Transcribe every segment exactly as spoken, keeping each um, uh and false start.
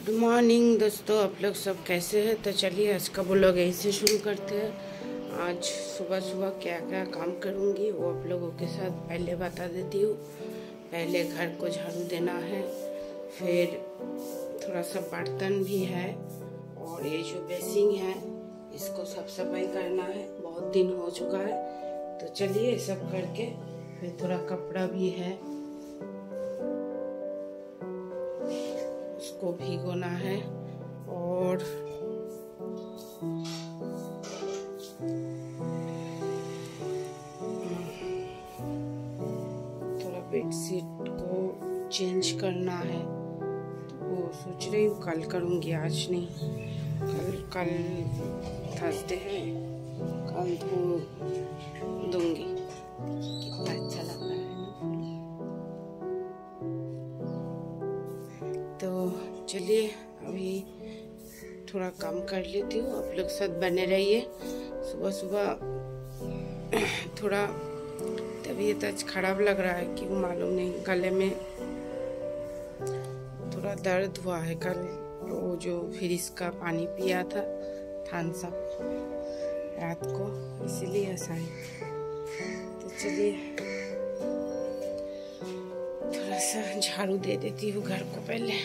Good morning दोस्तों, आप लोग सब कैसे हैं। तो चलिए आज का व्लॉग यहीं से शुरू करते हैं। आज सुबह सुबह क्या क्या काम करूंगी वो आप लोगों के साथ पहले बता देती हूँ। पहले घर को झाड़ू देना है, फिर थोड़ा सा बर्तन भी है और ये जो बेसिंग है इसको साफ सफाई करना है, बहुत दिन हो चुका है। तो चलिए ये सब करके फिर थोड़ा कपड़ा भी है उसको भिगोना है और थोड़ा बेडशीट को चेंज करना है। तो वो सोच रही हूँ कल करूँगी, आज नहीं। कल कल थर्सडे है, कल धो दूंगी। कितना अच्छा लग रहा है ना। तो चलिए अभी थोड़ा काम कर लेती हूँ, आप लोग साथ बने रहिए। सुबह सुबह थोड़ा तबीयत आज खराब लग रहा है, क्यों मालूम नहीं। गले में थोड़ा दर्द हुआ है। कल वो जो फ्रिज का पानी पिया था थम्स अप रात को, इसीलिए ऐसा है। तो चलिए थोड़ा सा झाड़ू दे देती हूँ घर को पहले।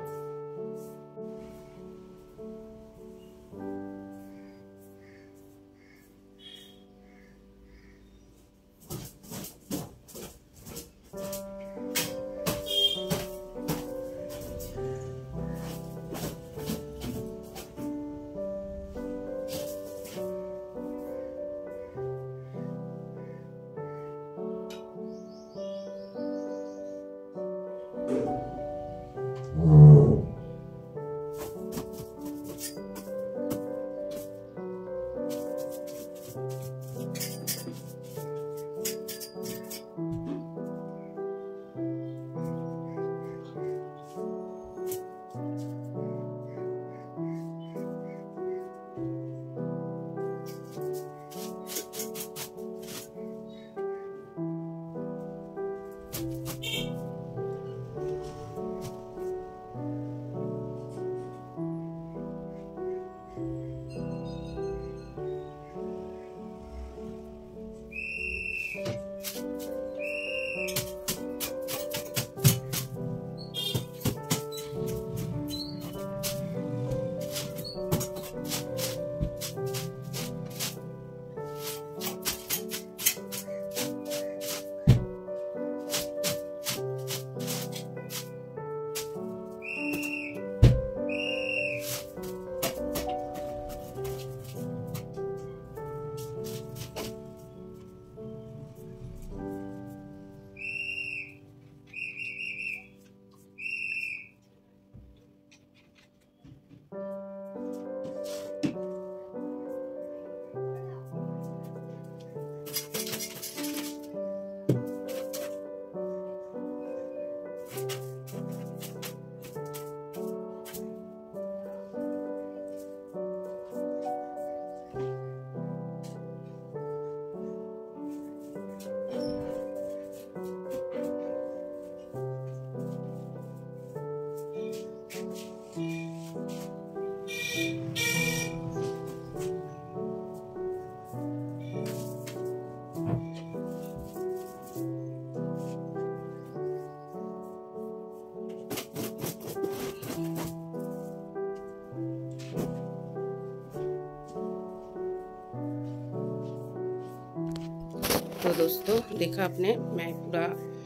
तो दोस्तों देखा आपने, मैं पूरा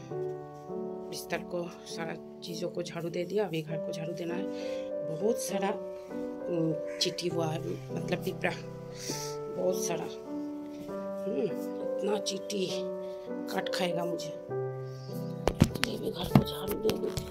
बिस्तर को सारा चीज़ों को झाड़ू दे दिया। अभी घर को झाड़ू देना है। बहुत सारा चिट्ठी हुआ है, मतलब पिपरा बहुत सारा। इतना चींटी काट खाएगा मुझे। ये भी घर को झाड़ू दे दूँ।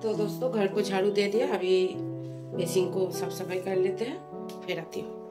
तो दोस्तों घर को झाड़ू दे दिया, अभी बेसिन को साफ सफाई कर लेते हैं, फिर आती हूँ।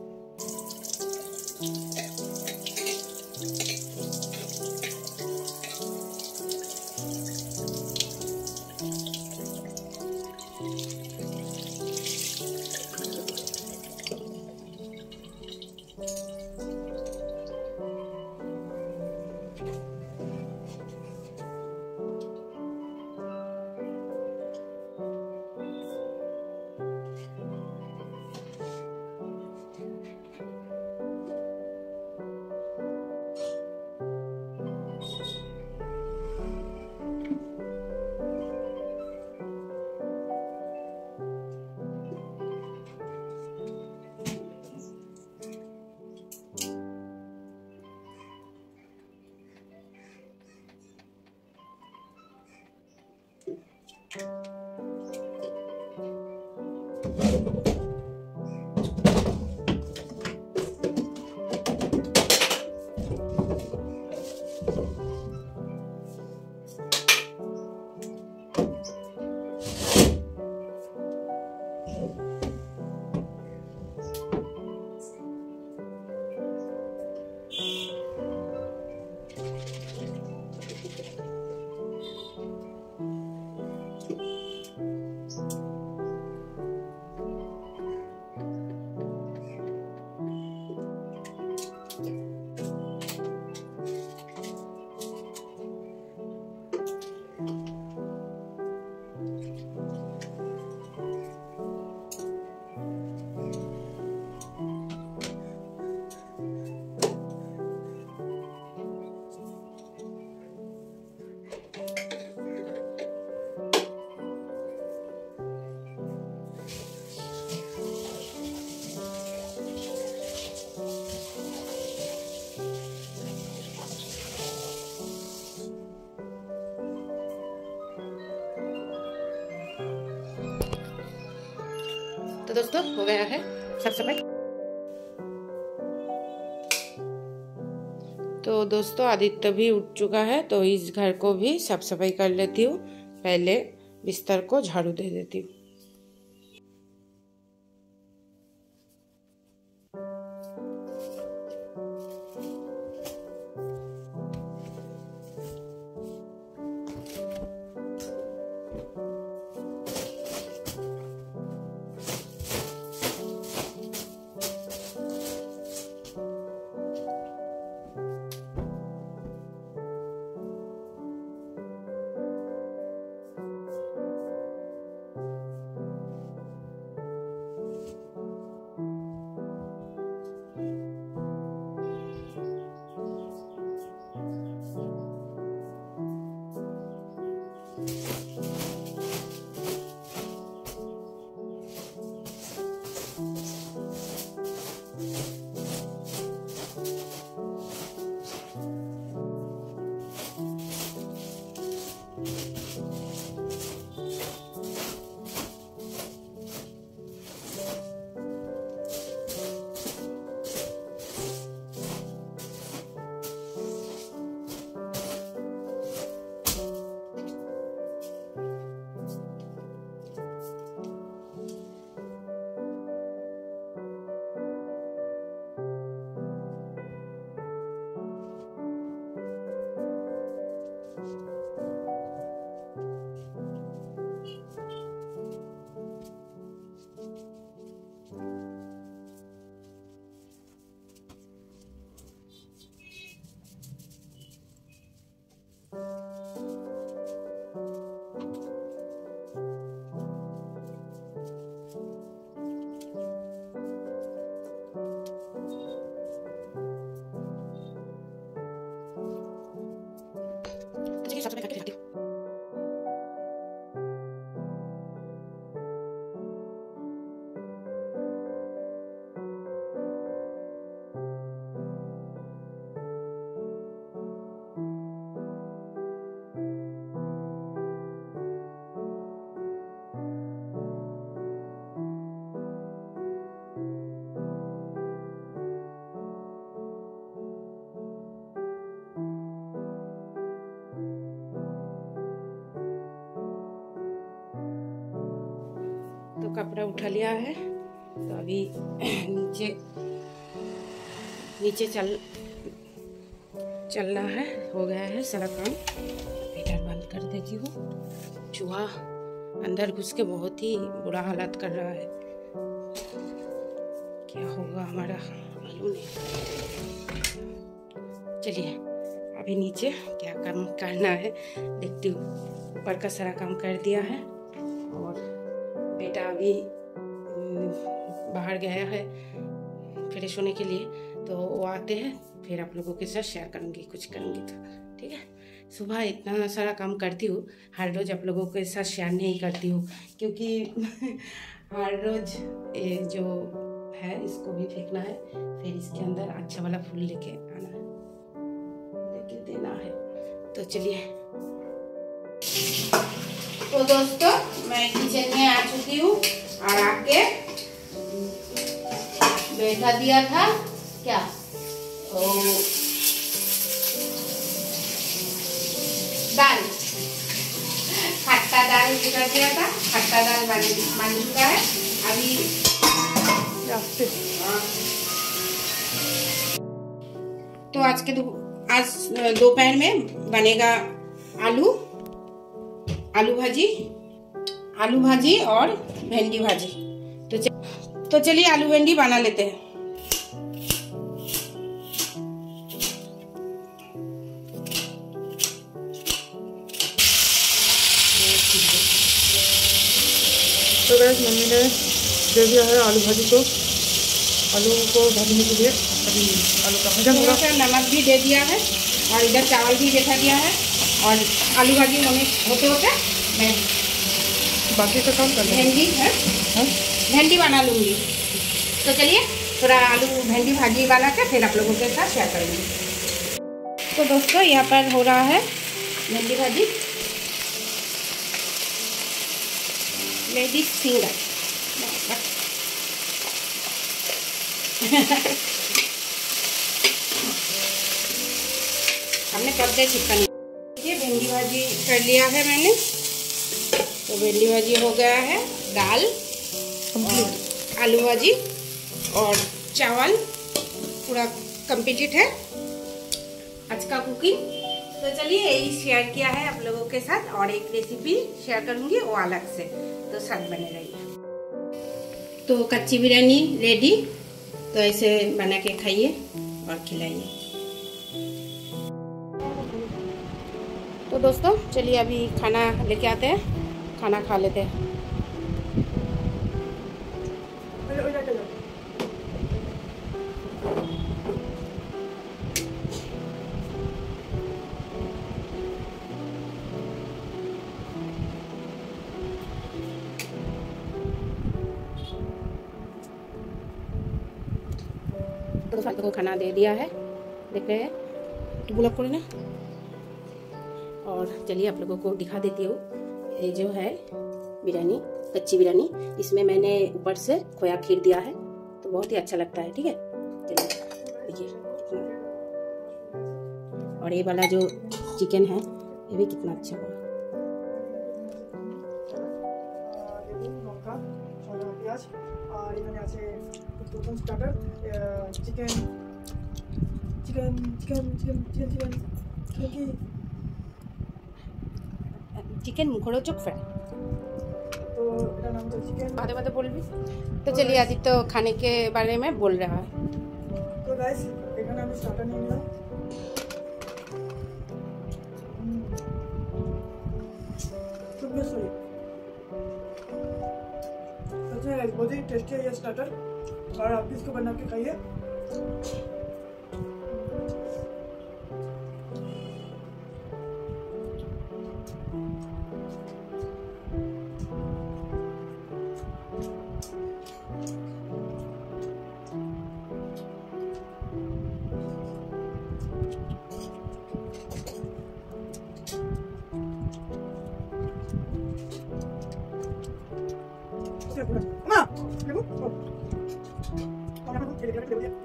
तो दोस्तों हो गया है साफ सफाई। तो दोस्तों आदित्य भी उठ चुका है, तो इस घर को भी साफ सफाई कर लेती हूँ। पहले बिस्तर को झाड़ू दे देती हूँ। साफ सफाई करके दिखाती हूँ। कपड़ा उठा लिया है, तो अभी नीचे नीचे चल चलना है। हो गया है सारा काम। हीटर बंद कर देती हूँ। चूहा अंदर घुस के बहुत ही बुरा हालत कर रहा है। क्या होगा हमारा मालूम नहीं। चलिए अभी नीचे क्या काम करना है देखती हूँ। ऊपर का सारा काम कर दिया है और बेटा अभी बाहर गया है फ्रेश होने के लिए, तो वो आते हैं फिर आप लोगों के साथ शेयर करूँगी, कुछ करूँगी तो ठीक है। सुबह इतना सारा काम करती हूँ, हर रोज़ आप लोगों के साथ शेयर नहीं करती हूँ, क्योंकि हर रोज़ ये जो है इसको भी फेंकना है, फिर इसके अंदर अच्छा वाला फूल लेके आना है, लेके देना है। तो चलिए, तो दोस्तों मैं किचन में आ चुकी हूँ और आके बैठा दिया था क्या तो दाल, खट्टा दाल कर दिया था। खट्टा दाल बन बन चुका है अभी। तो आज के दो आज दोपहर में बनेगा आलू आलू भाजी आलू भाजी और भिंडी भाजी। तो च, तो चलिए आलू भिंडी बना लेते हैं। तो गाइस मम्मी ने दे दिया है आलू भाजी को, आलू को भरने के लिए। अभी आलू का भजन थोड़ा सा नमक भी दे दिया है और इधर चावल भी बैठा दिया है और आलू भाजी होने होते होते मैं बाकी का काम कर भिंडी है भिंडी बना लूँगी। तो चलिए थोड़ा आलू भिंडी भाजी बना के फिर आप लोगों के साथ शेयर करूँगी। तो दोस्तों यहाँ पर हो रहा है भिंडी भाजी, लेडीज फिंगर। हमने कब्जे चिकन ये भिंडी भाजी कर लिया है मैंने। तो भिंडी भाजी हो गया है, दाल और आलू भाजी और चावल पूरा कंप्लीट है आज का कुकिंग। तो चलिए यही शेयर किया है आप लोगों के साथ, और एक रेसिपी शेयर करूंगी वो अलग से, तो साथ बने रहिए। तो कच्ची बिरयानी रेडी, तो ऐसे बना के खाइए और खिलाइए। तो दोस्तों चलिए अभी खाना लेके आते हैं, खाना खा लेते हैं। तो दोस्तों को खाना दे दिया है, देख रहे हैं तो बुला पड़े ना। और चलिए आप लोगों को दिखा देती हूँ, ये जो है बिरयानी, कच्ची बिरयानी, इसमें मैंने ऊपर से खोया खीर दिया है, तो बहुत ही अच्छा लगता है। ठीक है, चलिए देखिए। और ये वाला जो चिकन है ये भी कितना अच्छा हुआ। Chicken chicken chicken chicken chicken chicken chicken मुखड़ो चुप फ्राई तो এটা নাম তো চিকেন बातें बातें बोल भी। तो चलिए आदित्य तो खाने के बारे में बोल रहा है। तो गाइस এখানে আমি স্টার্টার নিয়ে নিলাম। सुबह सॉरी अच्छा है, बहुत ही टेस्टी है ये स्टार्टर, और आप इसको बना के खाइए। Mamá, ¿me gusta? Ahora me gusta, le voy a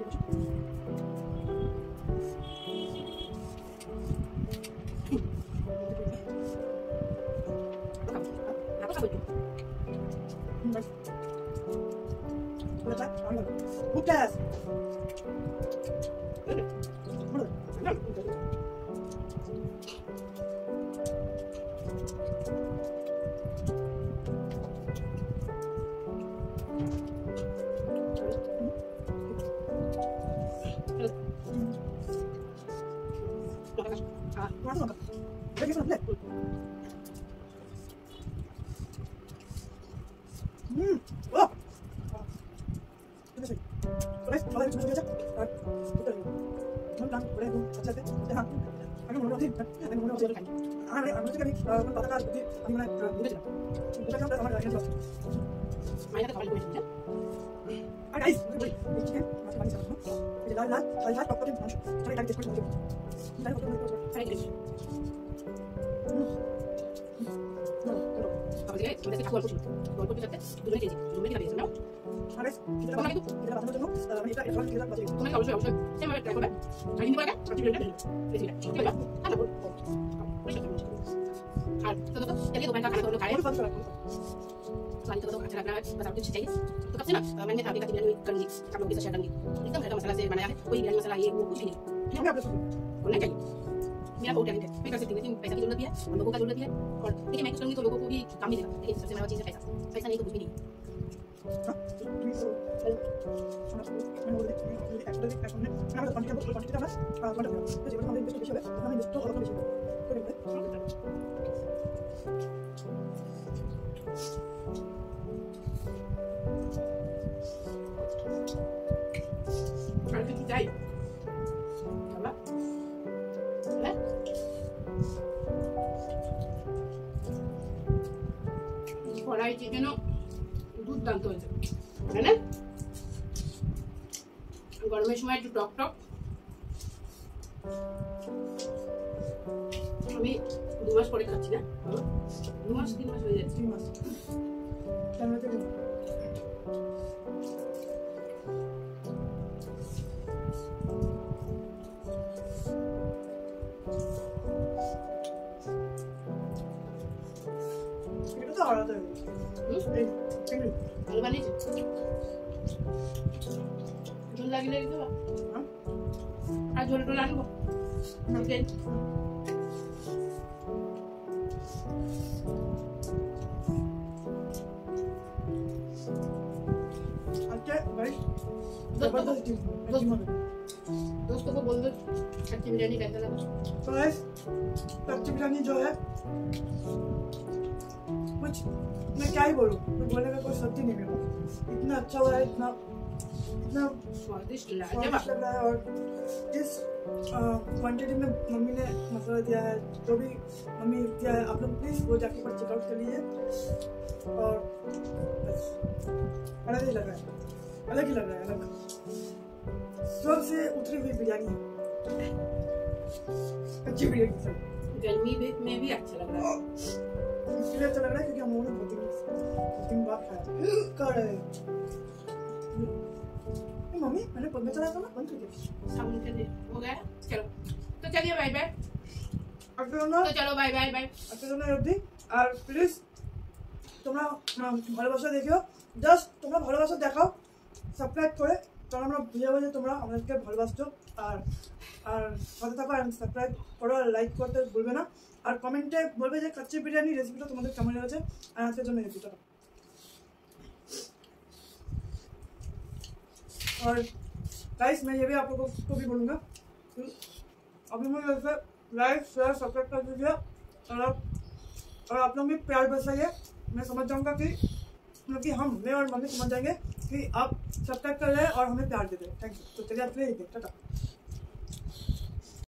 Apa tomato मत देखिए समझ ले हम्म वाह कैसे बस थोड़ा कुछ भेजा और उधर हम काम बड़े अच्छा से हां अगर मोनो ठीक अगर मोनो ठीक हां मैं मुझे कभी पता का बुद्धि अभी मैं बुद्धि चला बुद्धि का हमारा आगे चला मैं तो कॉल में आ गाइस ठीक है मास्क पानी से ये लाल लाल लाल लाल पकड़ के पहुंच चले टाइम देखो लाल पकड़ के फ्राई कर अब ये मैं से कुछ कुछ कुछ करते दूसरे चीज दूसरे की समझो हां गाइस किधर बात किधर बात सुनो मैंने का एडवांस किधर बात तुम्हें का अवश्य अवश्य से मैं ट्राई करूंगा आई नहीं पड़ा अच्छी बिल्ड है इसी ओके हां हां तो तो चलिए दोपहर का खाना दोनों खाए सारी तो अच्छा लग रहा है बस आप कुछ चाहिए तो कब से ना मैंने भाभी का बिरयानी कर ली आप लोग भी शेयर करेंगे एकदम घर का मसाला से बनाया है कोई बिरयानी मसाला ये वो कुछ नहीं है हमें आप लोग होना चाहिए मेरा बहुत टैलेंट है मैं कर सकती हूँ लेकिन पैसा की जरूरत भी है और लोगों का जरूरत भी है और देखिए मैं कुछ करूँगी तो लोगों को भी काम मिलेगा लेकिन सबसे बड़ा चीज़ है पैसा पैसा नहीं तो कुछ भी नहीं কড়াই চিকেনও দুর্দান্ত হয়েছে তাই না গরমের সময় একটু টক টক আমি দু মাস পরে খাচ্ছি না দু মাস তিন মাস হয়ে যাচ্ছে তিন মাস झोल लगी लगी तो आज झोल तो लाने को ओके अच्छा भाई जबरदस्त दोस्तों को बोल दो कच्ची बिरयानी कैसा लगा तो गाइस कच्ची बिरयानी जो है कुछ मैं क्या ही बोलूं मैं बोलने का कोई शब्द ही नहीं मेरे इतना अच्छा हुआ है इतना इतना स्वादिष्ट लग रहा है और इस क्वांटिटी में मम्मी ने मसाला दिया है जो भी मम्मी दिया है आप लोग प्लीज वो जाके पर चेकआउट कर लीजिए और बस अलग ही लग रहा है अलग ही लग रहा है अलग स्वर्ग से उतरी हुई बिरयानी अच्छी बिरयानी सर गर्मी में भी अच्छा लग रहा है इसलिए अच्छा लग रहा है क्योंकि हम लोगों ने दो तीन बार खाया कर मम्मी मैंने पंखा चलाया था ना बंद कर दिया साउंड कर दे हो गया चलो तो चलिए बाय बाय अब तो चलो बाय बाय बाय अब तो ना अभी और प्लीज তোমরা ভালোবাসা দেখিও জাস্ট তোমরা ভালোবাসা দেখাও সাবস্ক্রাইব করে কারণ আমরা বুঝে বুঝে তোমরা আমাদেরকে ভালোবাসছো আর আর সাথে থাকো আর সাবস্ক্রাইব করো আর লাইক করতে ভুলবে না और कमेंटे बोलबे যে कच्ची बिरयानी रेसिपी তোমাদের কেমন লেগেছে আর আজকের জন্য এই ভিডিওটা और गाइस मैं ये भी आप लोगों को भी बोलूँगा अभी मैं वैसे लाइक शेयर सब्सक्राइब कर दीजिए और और आप लोग भी प्यार बरसाइए मैं समझ जाऊँगा कि क्योंकि हम मैं और मम्मी समझ जाएंगे कि आप सब्सक्राइब कर रहे हैं और हमें प्यार दे रहे हैं थैंक यू तो चलिए आप ले टाटा।